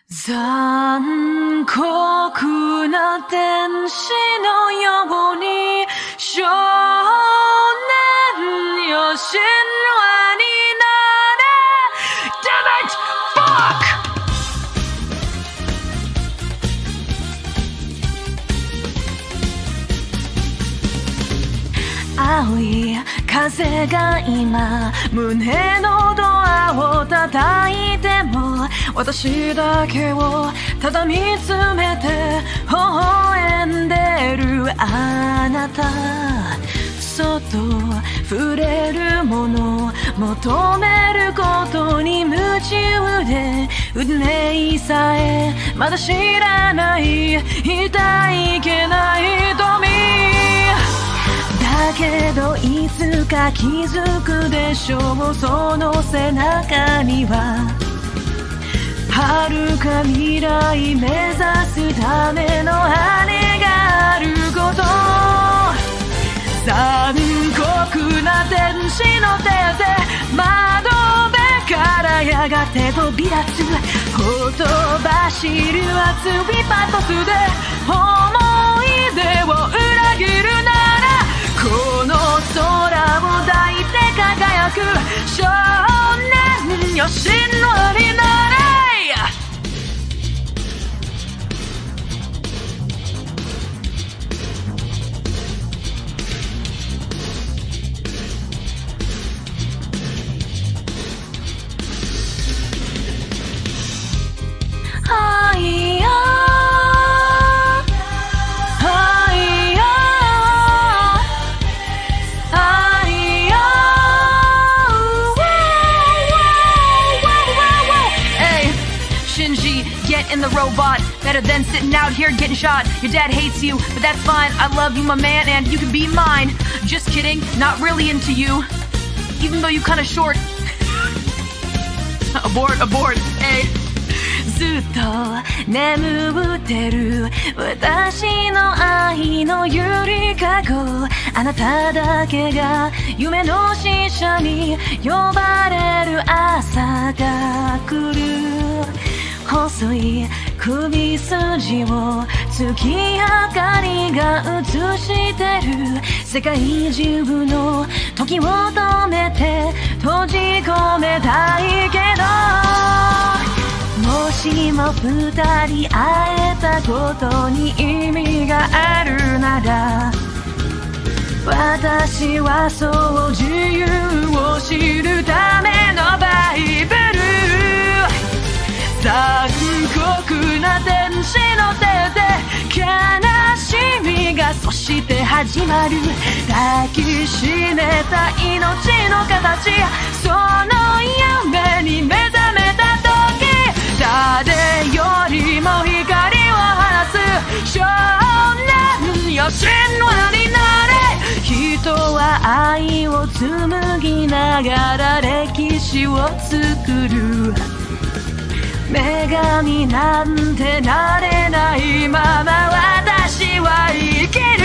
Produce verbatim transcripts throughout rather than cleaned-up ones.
残酷な天使のように少年よ神話になれ Damn it! Fuck! 青い風が今胸のドアを叩いても私だけをただ見つめて微笑んでるあなたそっと触れるもの求めることに夢中で運命さえまだ知らない痛いけない瞳だけどいつか気づくでしょうその背中には遥か未来目指すための羽があること残酷な天使の手で窓辺からやがて飛び立つほとばしる熱いパトスで思い出を裏切るならこの空を抱いて輝く少年よ神話になれはいやはいやはいや Hey Shinji, get in the robot. Better than sitting out here getting shot. Your dad hates you, but that's fine. I love you, my man, and you can be mine. Just kidding, not really into you. Even though you kinda short. Abort, abort, hey.ずっと眠ってる私の愛のゆりかごあなただけが夢の使者に呼ばれる朝が来る細い首筋を月明かりが映してる世界中の時を止めて閉じ込めたいけどもしも二人会えたことに意味があるなら私はそう自由を知るためのバイブル残酷な天使の手で悲しみがそして始まる抱きしめた命の形その夢に目覚めた時誰よりも光を放つ少年よ神話になれ人は愛を紡ぎながら歴史を作る女神なんてなれないまま私は生きる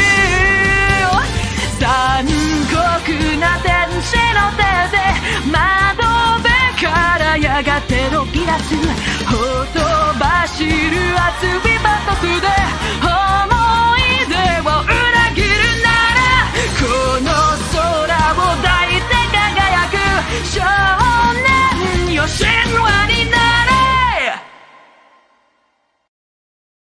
残酷な天使の手で窓辺からやがて飛び出すほとばしる熱いバトスで